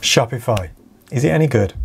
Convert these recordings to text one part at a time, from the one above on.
Shopify, is it any good?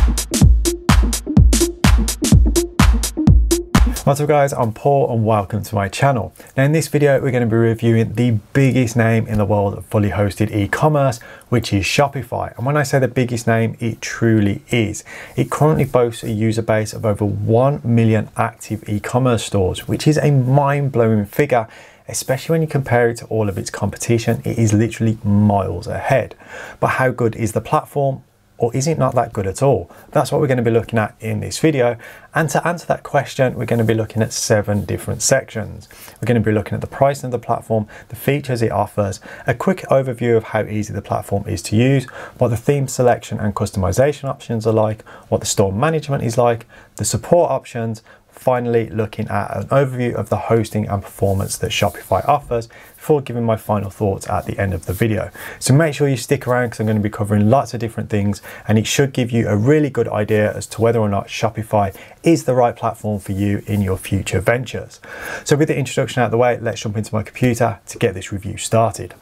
What's up guys, I'm Paul and welcome to my channel. Now in this video we're going to be reviewing the biggest name in the world of fully hosted e-commerce, which is Shopify. And when I say the biggest name, it truly is. It currently boasts a user base of over 1 million active e-commerce stores, which is a mind-blowing figure, especially when you compare it to all of its competition. It is literally miles ahead. But how good is the platform? Or is it not that good at all? That's what we're going to be looking at in this video. And to answer that question, we're going to be looking at 7 different sections. We're going to be looking at the pricing of the platform, the features it offers, a quick overview of how easy the platform is to use, what the theme selection and customization options are like, what the store management is like, the support options, finally looking at an overview of the hosting and performance that Shopify offers before giving my final thoughts at the end of the video. So make sure you stick around because I'm going to be covering lots of different things and it should give you a really good idea as to whether or not Shopify is the right platform for you in your future ventures. So with the introduction out of the way, let's jump into my computer to get this review started.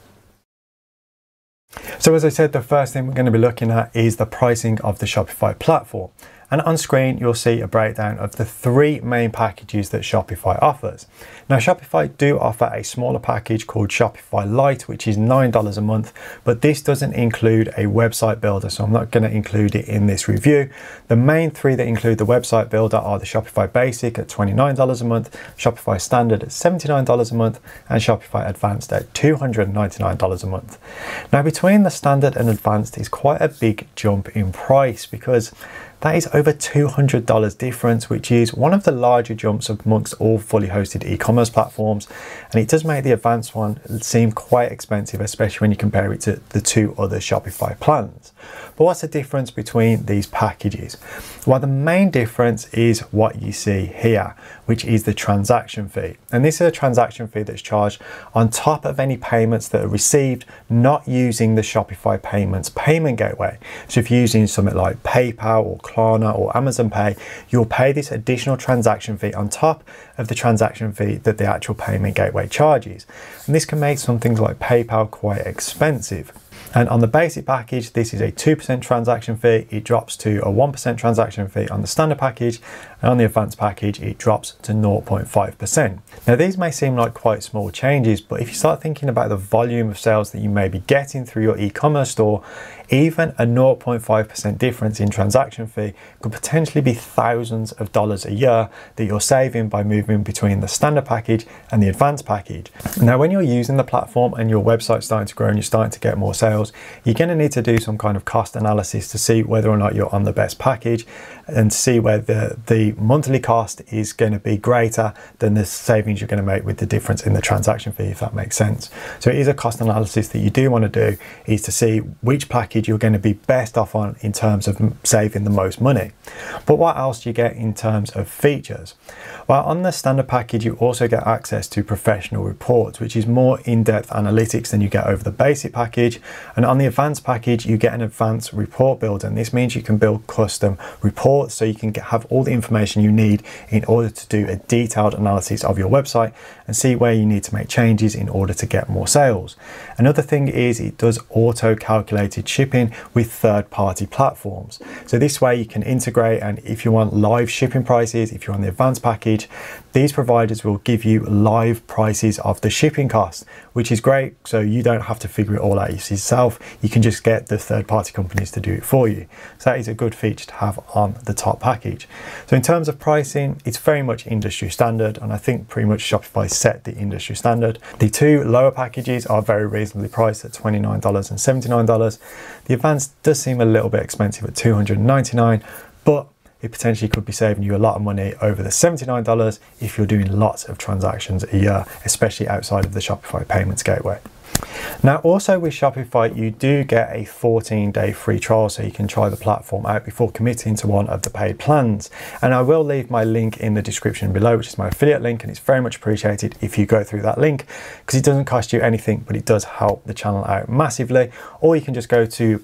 So as I said, the first thing we're going to be looking at is the pricing of the Shopify platform. And on screen, you'll see a breakdown of the 3 main packages that Shopify offers. Now, Shopify do offer a smaller package called Shopify Lite, which is $9 a month, but this doesn't include a website builder, so I'm not going to include it in this review. The main 3 that include the website builder are the Shopify Basic at $29 a month, Shopify Standard at $79 a month, and Shopify Advanced at $299 a month. Now, between the Standard and Advanced is quite a big jump in price because that is over $200 difference, which is one of the larger jumps amongst all fully hosted e-commerce platforms. And it does make the advanced one seem quite expensive, especially when you compare it to the 2 other Shopify plans. But what's the difference between these packages? Well, the main difference is what you see here, which is the transaction fee. And this is a transaction fee that's charged on top of any payments that are received not using the Shopify Payments payment gateway. So if you're using something like PayPal or Klarna or Amazon Pay, you'll pay this additional transaction fee on top of the transaction fee that the actual payment gateway charges. And this can make some things like PayPal quite expensive. And on the basic package, this is a 2% transaction fee. It drops to a 1% transaction fee on the standard package. And on the advanced package, it drops to 0.5%. Now, these may seem like quite small changes, but if you start thinking about the volume of sales that you may be getting through your e-commerce store, even a 0.5% difference in transaction fee could potentially be thousands of dollars a year that you're saving by moving between the standard package and the advanced package. Now, when you're using the platform and your website's starting to grow and you're starting to get more sales, you're going to need to do some kind of cost analysis to see whether or not you're on the best package and see whether the monthly cost is going to be greater than the savings you're going to make with the difference in the transaction fee, if that makes sense. So it is a cost analysis that you do want to do, is to see which package you're going to be best off on in terms of saving the most money. But what else do you get in terms of features? Well, on the standard package, you also get access to professional reports, which is more in-depth analytics than you get over the basic package. And on the advanced package, you get an advanced report builder. And this means you can build custom reports so you can have all the information you need in order to do a detailed analysis of your website and see where you need to make changes in order to get more sales. Another thing is it does auto-calculated shipping with third-party platforms. So this way you can integrate, and if you want live shipping prices, if you're on the advanced package, these providers will give you live prices of the shipping costs, which is great. So you don't have to figure it all out yourself. You can just get the third-party companies to do it for you. So that is a good feature to have on the top package. So in terms of pricing, it's very much industry standard, and I think pretty much Shopify set the industry standard. The 2 lower packages are very reasonably priced at $29 and $79. The advanced does seem a little bit expensive at $299, but it potentially could be saving you a lot of money over the $79 if you're doing lots of transactions a year, especially outside of the Shopify Payments Gateway. Now, also with Shopify, you do get a 14-day free trial, so you can try the platform out before committing to one of the paid plans. And I will leave my link in the description below, which is my affiliate link, and it's very much appreciated if you go through that link because it doesn't cost you anything, but it does help the channel out massively. Or you can just go to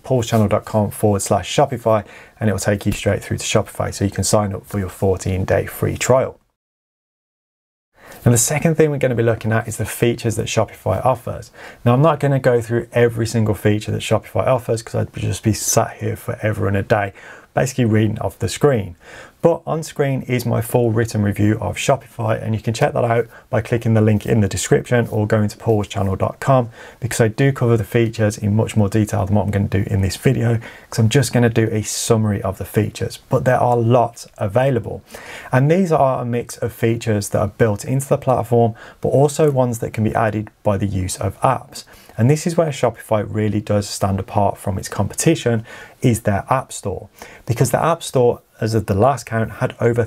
paulschannel.com/Shopify and it will take you straight through to Shopify, so you can sign up for your 14-day free trial. Now the second thing we're going to be looking at is the features that Shopify offers. Now I'm not going to go through every single feature that Shopify offers because I'd just be sat here forever and a day basically reading off the screen. But on screen is my full written review of Shopify, and you can check that out by clicking the link in the description or going to paulschannel.com, because I do cover the features in much more detail than what I'm going to do in this video, because I'm just going to do a summary of the features, but there are lots available. And these are a mix of features that are built into the platform, but also ones that can be added by the use of apps. And this is where Shopify really does stand apart from its competition, is their App Store. Because the App Store, as of the last count, had over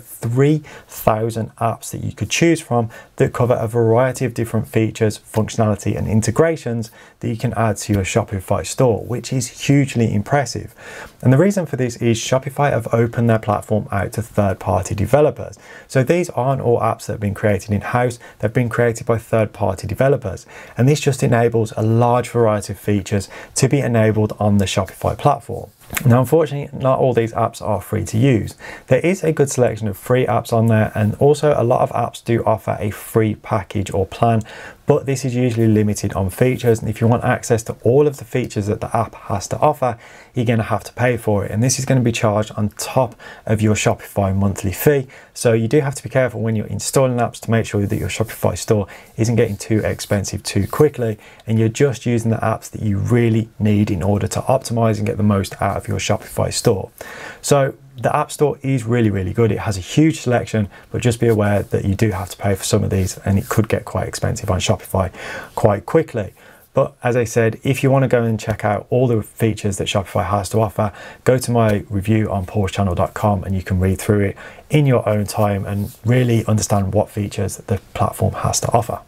3,000 apps that you could choose from that cover a variety of different features, functionality and integrations that you can add to your Shopify store, which is hugely impressive. And the reason for this is Shopify have opened their platform out to third-party developers. So these aren't all apps that have been created in-house, they've been created by third-party developers. And this just enables a large variety of features to be enabled on the Shopify platform. Now, unfortunately, not all these apps are free to use. There is a good selection of free apps on there, and also a lot of apps do offer a free package or plan, but this is usually limited on features. And if you want access to all of the features that the app has to offer, you're going to have to pay for it. And this is going to be charged on top of your Shopify monthly fee. So you do have to be careful when you're installing apps to make sure that your Shopify store isn't getting too expensive too quickly, and you're just using the apps that you really need in order to optimize and get the most out of your Shopify store. So the App Store is really, really good. It has a huge selection, but just be aware that you do have to pay for some of these, and it could get quite expensive on Shopify quite quickly. But as I said, if you want to go and check out all the features that Shopify has to offer, go to my review on paulschannel.com and you can read through it in your own time and really understand what features the platform has to offer.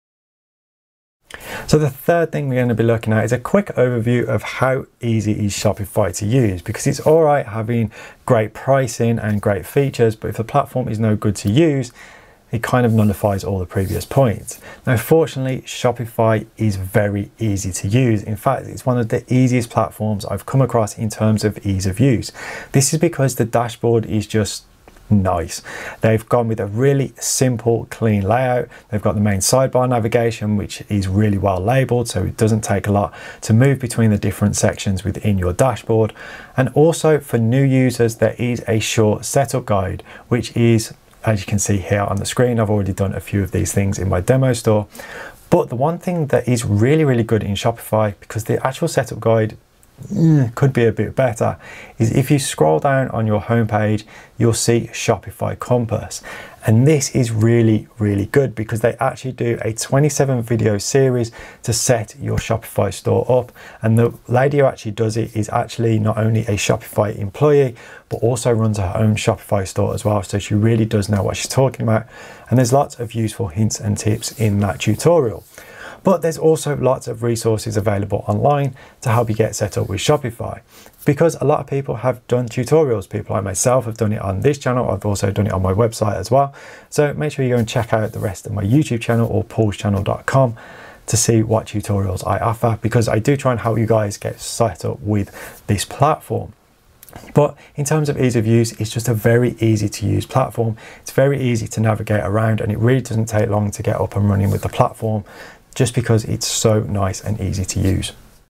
So the third thing we're going to be looking at is a quick overview of how easy is Shopify to use, because it's all right having great pricing and great features, but if the platform is no good to use, it kind of nullifies all the previous points. Now, fortunately, Shopify is very easy to use. In fact, it's one of the easiest platforms I've come across in terms of ease of use. This is because the dashboard is just nice. They've gone with a really simple, clean layout. They've got the main sidebar navigation, which is really well labeled, so it doesn't take a lot to move between the different sections within your dashboard. And also for new users, there is a short setup guide, which is, as you can see here on the screen, I've already done a few of these things in my demo store. But the one thing that is really, really good in Shopify, because the actual setup guide could be a bit better, is if you scroll down on your homepage, you'll see Shopify Compass. And this is really, really good because they actually do a 27 video series to set your Shopify store up. And the lady who actually does it is actually not only a Shopify employee, but also runs her own Shopify store as well. So she really does know what she's talking about. And there's lots of useful hints and tips in that tutorial. But there's also lots of resources available online to help you get set up with Shopify, because a lot of people have done tutorials. People like myself have done it on this channel. I've also done it on my website as well. So make sure you go and check out the rest of my YouTube channel or paulschannel.com to see what tutorials I offer, because I do try and help you guys get set up with this platform. But in terms of ease of use, it's just a very easy to use platform. It's very easy to navigate around, and it really doesn't take long to get up and running with the platform, just because it's so nice and easy to use.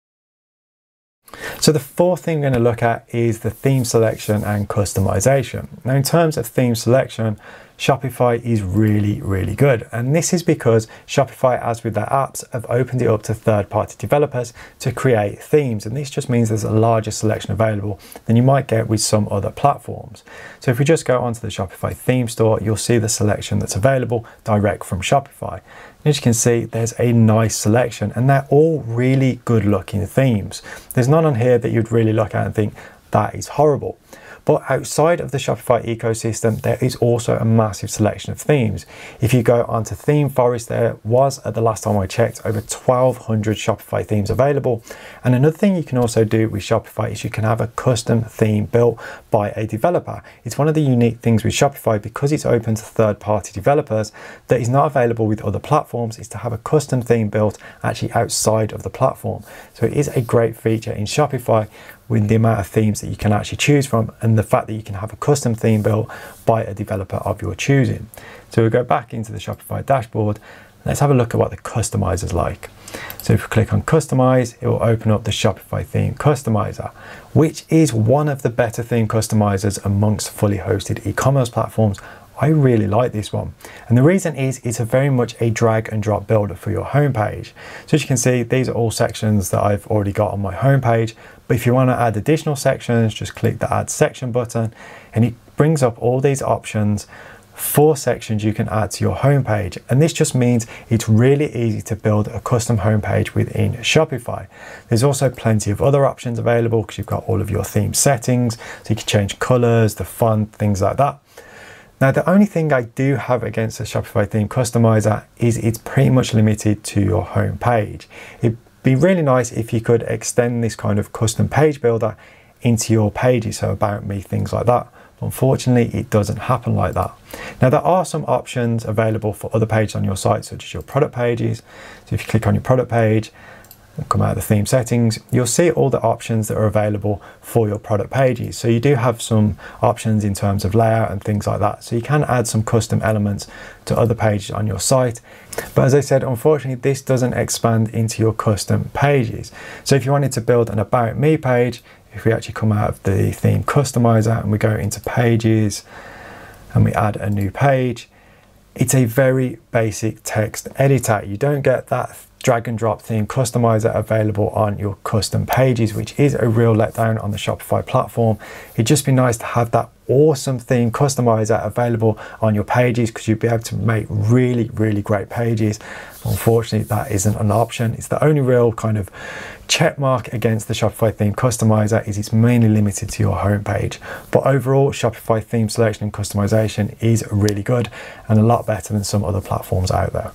So the fourth thing we're going to look at is the theme selection and customization. Now, in terms of theme selection, Shopify is really, really good. And this is because Shopify, as with their apps, have opened it up to third-party developers to create themes. And this just means there's a larger selection available than you might get with some other platforms. So if we just go onto the Shopify theme store, you'll see the selection that's available direct from Shopify. And as you can see, there's a nice selection, and they're all really good looking themes. There's none on here that you'd really look at and think that is horrible. But outside of the Shopify ecosystem, there is also a massive selection of themes. If you go onto Theme Forest, there was, at the last time I checked, over 1,200 Shopify themes available. And another thing you can also do with Shopify is you can have a custom theme built by a developer. It's one of the unique things with Shopify, because it's open to third-party developers, that is not available with other platforms, is to have a custom theme built actually outside of the platform. So it is a great feature in Shopify, with the amount of themes that you can actually choose from, and the fact that you can have a custom theme built by a developer of your choosing. So we'll go back into the Shopify dashboard. Let's have a look at what the customizer is like. So if we click on customize, it will open up the Shopify theme customizer, which is one of the better theme customizers amongst fully hosted e-commerce platforms. I really like this one. And the reason is it's very much a drag and drop builder for your homepage. So as you can see, these are all sections that I've already got on my homepage. But if you want to add additional sections, just click the add section button and it brings up all these options for sections you can add to your homepage. And this just means it's really easy to build a custom homepage within Shopify. There's also plenty of other options available because you've got all of your theme settings. So you can change colors, the font, things like that. Now, the only thing I do have against the Shopify theme customizer is it's pretty much limited to your home page. It'd be really nice if you could extend this kind of custom page builder into your pages, so about me, things like that. But unfortunately, it doesn't happen like that. Now, there are some options available for other pages on your site, such as your product pages. So if you click on your product page, come out of the theme settings, you'll see all the options that are available for your product pages. So you do have some options in terms of layout and things like that. So you can add some custom elements to other pages on your site. But as I said, unfortunately, this doesn't expand into your custom pages. So if you wanted to build an About Me page, if we actually come out of the theme customizer and we go into pages and we add a new page, it's a very basic text editor. You don't get that drag and drop theme customizer available on your custom pages, which is a real letdown on the Shopify platform. It'd just be nice to have that awesome theme customizer available on your pages because you'd be able to make really, really great pages. Unfortunately, that isn't an option. It's the only real kind of check mark against the Shopify theme customizer is it's mainly limited to your homepage. But overall, Shopify theme selection and customization is really good and a lot better than some other platforms out there.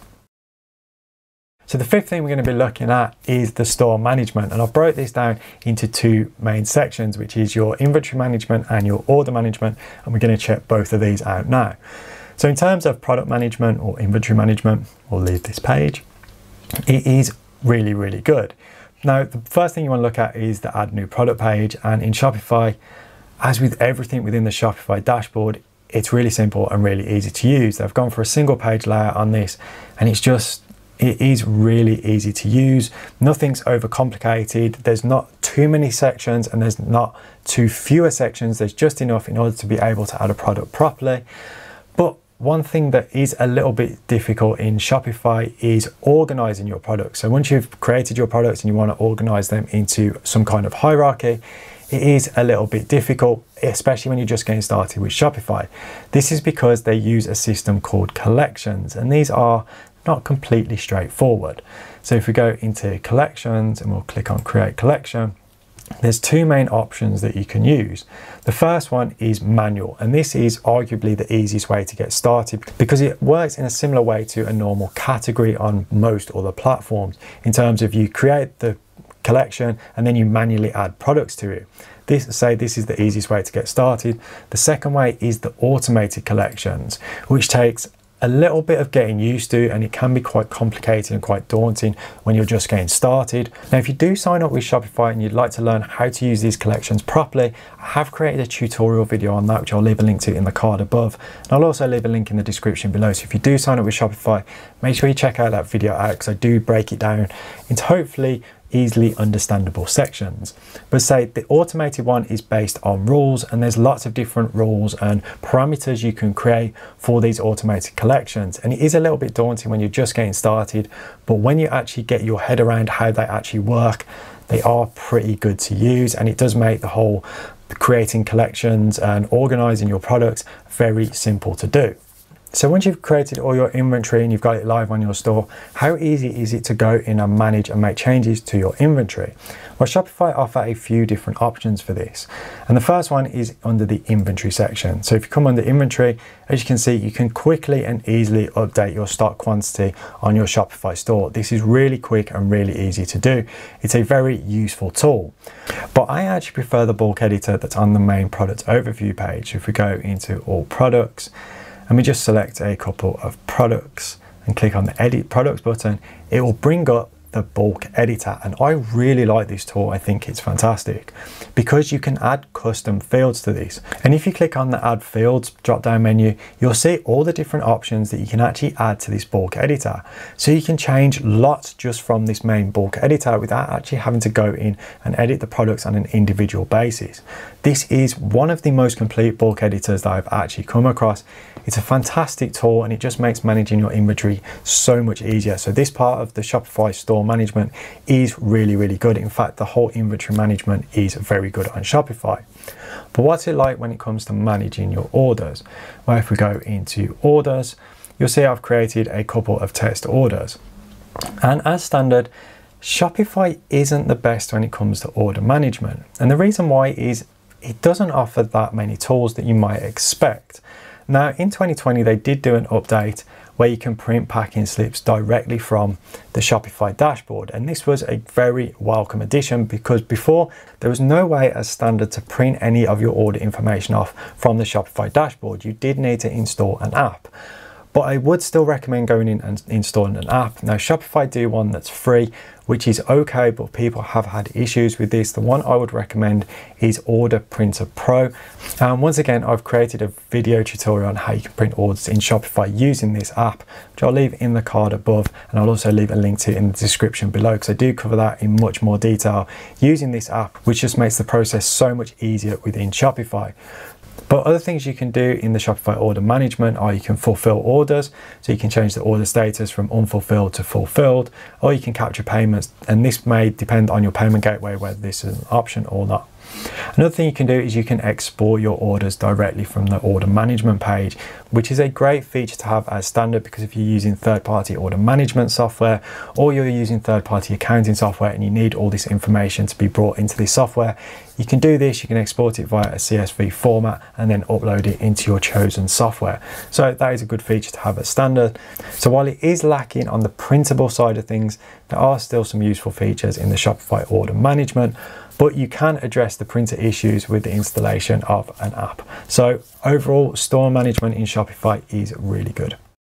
So the fifth thing we're going to be looking at is the store management, and I've broke this down into two main sections, which is your inventory management and your order management, and we're going to check both of these out now. So in terms of product management or inventory management, we'll leave this page. It is really, really good. Now, the first thing you want to look at is the add new product page, and in Shopify, as with everything within the Shopify dashboard, it's really simple and really easy to use. They've gone for a single page layout on this, and it is really easy to use. Nothing's overcomplicated. There's not too many sections and there's not too fewer sections. There's just enough in order to be able to add a product properly. But one thing that is a little bit difficult in Shopify is organizing your products. So once you've created your products and you want to organize them into some kind of hierarchy, it is a little bit difficult, especially when you're just getting started with Shopify. This is because they use a system called collections, and these are not completely straightforward. So if we go into collections and we'll click on create collection, there's two main options that you can use. The first one is manual, and this is arguably the easiest way to get started because it works in a similar way to a normal category on most other platforms in terms of you create the collection and then you manually add products to it. This is the easiest way to get started. The second way is the automated collections, which takes a little bit of getting used to, and it can be quite complicated and quite daunting when you're just getting started. Now, if you do sign up with Shopify and you'd like to learn how to use these collections properly, I have created a tutorial video on that, which I'll leave a link to in the card above. And I'll also leave a link in the description below. So if you do sign up with Shopify, make sure you check out that video out because I do break it down into hopefully easily understandable sections. But say the automated one is based on rules, and there's lots of different rules and parameters you can create for these automated collections, and it is a little bit daunting when you're just getting started, but when you actually get your head around how they actually work, they are pretty good to use, and it does make the whole creating collections and organizing your products very simple to do. So once you've created all your inventory and you've got it live on your store, how easy is it to go in and manage and make changes to your inventory? Well, Shopify offer a few different options for this. And the first one is under the inventory section. So if you come under inventory, as you can see, you can quickly and easily update your stock quantity on your Shopify store. This is really quick and really easy to do. It's a very useful tool. But I actually prefer the bulk editor that's on the main product overview page. If we go into all products, and we just select a couple of products and click on the edit products button, it will bring up the bulk editor, and I really like this tool. I think it's fantastic because you can add custom fields to this. And if you click on the add fields drop down menu, you'll see all the different options that you can actually add to this bulk editor. So you can change lots just from this main bulk editor without actually having to go in and edit the products on an individual basis. This is one of the most complete bulk editors that I've actually come across. It's a fantastic tool and it just makes managing your inventory so much easier. So this part of the Shopify store management is really, really good. In fact, the whole inventory management is very good on Shopify. But what's it like when it comes to managing your orders? Well, if we go into orders, you'll see I've created a couple of test orders. And as standard, Shopify isn't the best when it comes to order management. And the reason why is it doesn't offer that many tools that you might expect. Now, in 2020, they did do an update where you can print packing slips directly from the Shopify dashboard. And this was a very welcome addition because before there was no way as standard to print any of your order information off from the Shopify dashboard. You did need to install an app. But I would still recommend going in and installing an app. Now, Shopify do one that's free, which is okay, but people have had issues with this. The one I would recommend is Order Printer Pro. Once again, I've created a video tutorial on how you can print orders in Shopify using this app, which I'll leave in the card above, and I'll also leave a link to it in the description below, because I do cover that in much more detail using this app, which just makes the process so much easier within Shopify. But other things you can do in the Shopify order management are you can fulfill orders. So you can change the order status from unfulfilled to fulfilled, or you can capture payments. And this may depend on your payment gateway, whether this is an option or not. Another thing you can do is you can export your orders directly from the order management page, which is a great feature to have as standard, because if you're using third-party order management software or you're using third-party accounting software and you need all this information to be brought into this software, you can do this. You can export it via a CSV format and then upload it into your chosen software. So that is a good feature to have as standard. So while it is lacking on the printable side of things, there are still some useful features in the Shopify order management, but you can address the printer issues with the installation of an app. So overall, store management in Shopify is really good.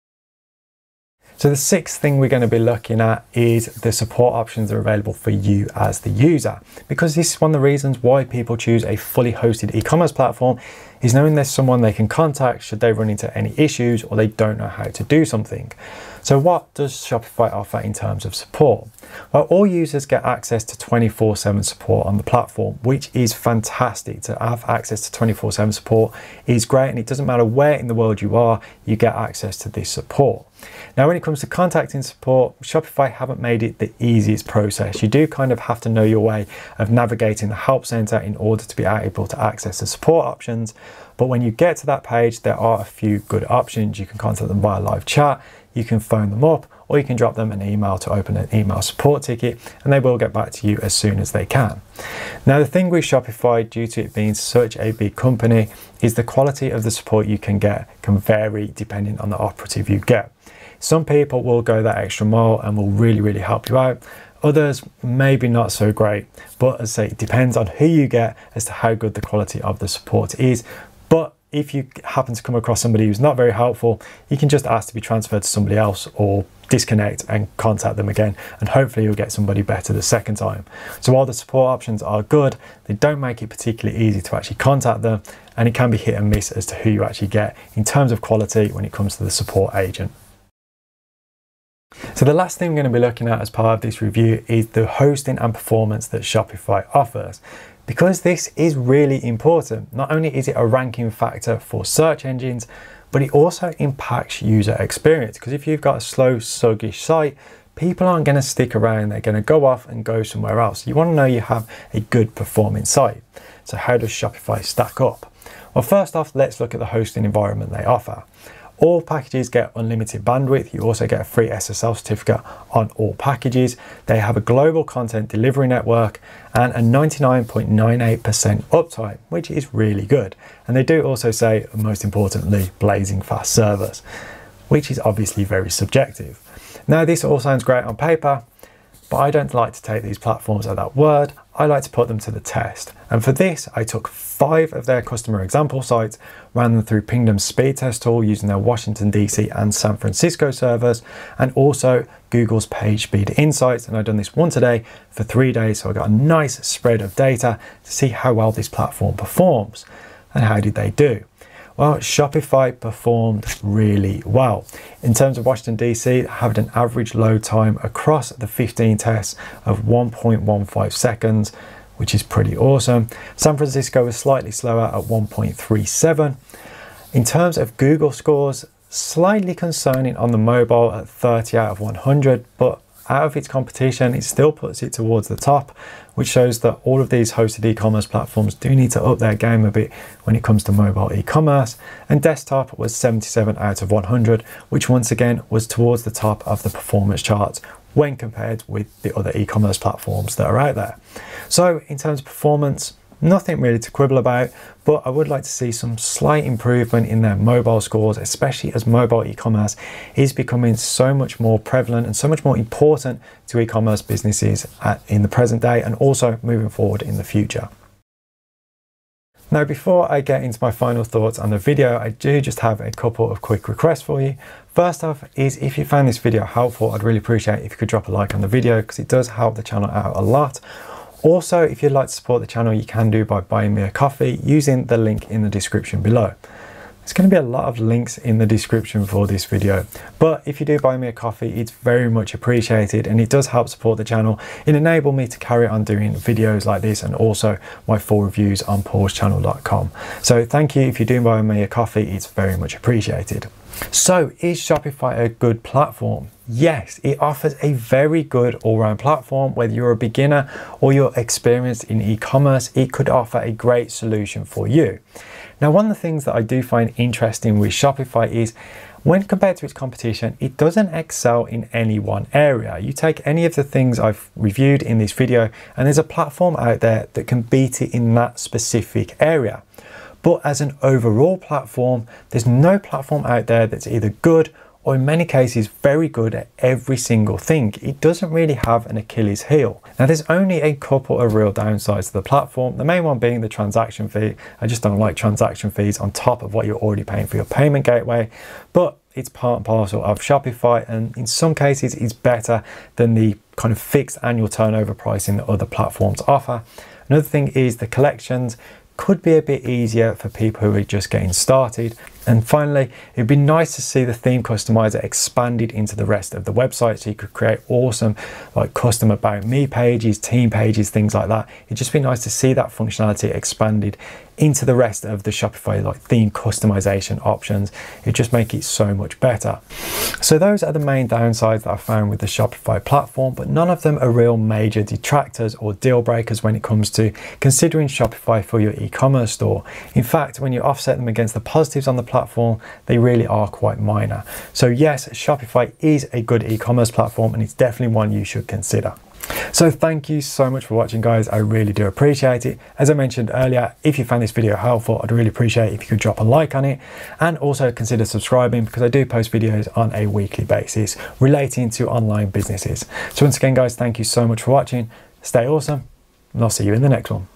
So the sixth thing we're going to be looking at is the support options that are available for you as the user, because this is one of the reasons why people choose a fully hosted e-commerce platform, is knowing there's someone they can contact should they run into any issues or they don't know how to do something. So what does Shopify offer in terms of support? Well, all users get access to 24/7 support on the platform, which is fantastic. To have access to 24/7 support is great, and it doesn't matter where in the world you are, you get access to this support. Now, when it comes to contacting support, Shopify haven't made it the easiest process. You do kind of have to know your way of navigating the help center in order to be able to access the support options. But when you get to that page, there are a few good options. You can contact them via live chat, you can phone them up, or you can drop them an email to open an email support ticket, and they will get back to you as soon as they can. Now, the thing with Shopify, due to it being such a big company, is the quality of the support you can get can vary depending on the operative you get. Some people will go that extra mile and will really, really help you out. Others, maybe not so great, but as I say, it depends on who you get as to how good the quality of the support is. But if you happen to come across somebody who's not very helpful, you can just ask to be transferred to somebody else or disconnect and contact them again, and hopefully you'll get somebody better the second time. So while the support options are good, they don't make it particularly easy to actually contact them, and it can be hit and miss as to who you actually get in terms of quality when it comes to the support agent. So the last thing we're going to be looking at as part of this review is the hosting and performance that Shopify offers. Because this is really important. Not only is it a ranking factor for search engines, but it also impacts user experience. Because if you've got a slow, sluggish site, people aren't going to stick around. They're going to go off and go somewhere else. You want to know you have a good performing site. So how does Shopify stack up? Well, first off, let's look at the hosting environment they offer. All packages get unlimited bandwidth. You also get a free SSL certificate on all packages. They have a global content delivery network and a 99.98% uptime, which is really good. And they do also say, most importantly, blazing fast servers, which is obviously very subjective. Now, this all sounds great on paper, but I don't like to take these platforms at that word. I like to put them to the test. And for this, I took 5 of their customer example sites, ran them through Pingdom's speed test tool using their Washington DC and San Francisco servers, and also Google's page speed insights, and I've done this once a day for 3 days, so I got a nice spread of data to see how well this platform performs. And how did they do? Well, Shopify performed really well. In terms of Washington DC, having an average load time across the 15 tests of 1.15 seconds, which is pretty awesome. San Francisco was slightly slower at 1.37. In terms of Google scores, slightly concerning on the mobile at 30 out of 100, but out of its competition, it still puts it towards the top, which shows that all of these hosted e-commerce platforms do need to up their game a bit when it comes to mobile e-commerce. And desktop was 77 out of 100, which once again was towards the top of the performance charts when compared with the other e-commerce platforms that are out there. So in terms of performance, nothing really to quibble about, but I would like to see some slight improvement in their mobile scores, especially as mobile e-commerce is becoming so much more prevalent and so much more important to e-commerce businesses in the present day and also moving forward in the future. Now, before I get into my final thoughts on the video, I do just have a couple of quick requests for you. First off is if you found this video helpful, I'd really appreciate it if you could drop a like on the video because it does help the channel out a lot. Also, if you'd like to support the channel, you can do by buying me a coffee using the link in the description below. There's going to be a lot of links in the description for this video, but if you do buy me a coffee, it's very much appreciated and it does help support the channel. It enables me to carry on doing videos like this and also my full reviews on paulschannel.com. So thank you if you do buy me a coffee, it's very much appreciated. So is Shopify a good platform? Yes, it offers a very good all-round platform. Whether you're a beginner or you're experienced in e-commerce, it could offer a great solution for you. Now, one of the things that I do find interesting with Shopify is when compared to its competition, it doesn't excel in any one area. You take any of the things I've reviewed in this video and there's a platform out there that can beat it in that specific area. But as an overall platform, there's no platform out there that's either good or in many cases very good at every single thing. It doesn't really have an Achilles heel. Now, there's only a couple of real downsides to the platform. The main one being the transaction fee. I just don't like transaction fees on top of what you're already paying for your payment gateway, but it's part and parcel of Shopify, and in some cases it's better than the kind of fixed annual turnover pricing that other platforms offer. Another thing is the collections could be a bit easier for people who are just getting started. And finally, it'd be nice to see the theme customizer expanded into the rest of the website so you could create awesome like custom about me pages, team pages, things like that. It'd just be nice to see that functionality expanded into the rest of the Shopify like theme customization options. It'd just make it so much better. So those are the main downsides that I found with the Shopify platform, but none of them are real major detractors or deal breakers when it comes to considering Shopify for your e-commerce store. In fact, when you offset them against the positives on the platform, they really are quite minor. So yes, Shopify is a good e-commerce platform and it's definitely one you should consider. So thank you so much for watching, guys. I really do appreciate it. As I mentioned earlier, if you found this video helpful, I'd really appreciate it if you could drop a like on it and also consider subscribing because I do post videos on a weekly basis relating to online businesses. So once again, guys, thank you so much for watching. Stay awesome and I'll see you in the next one.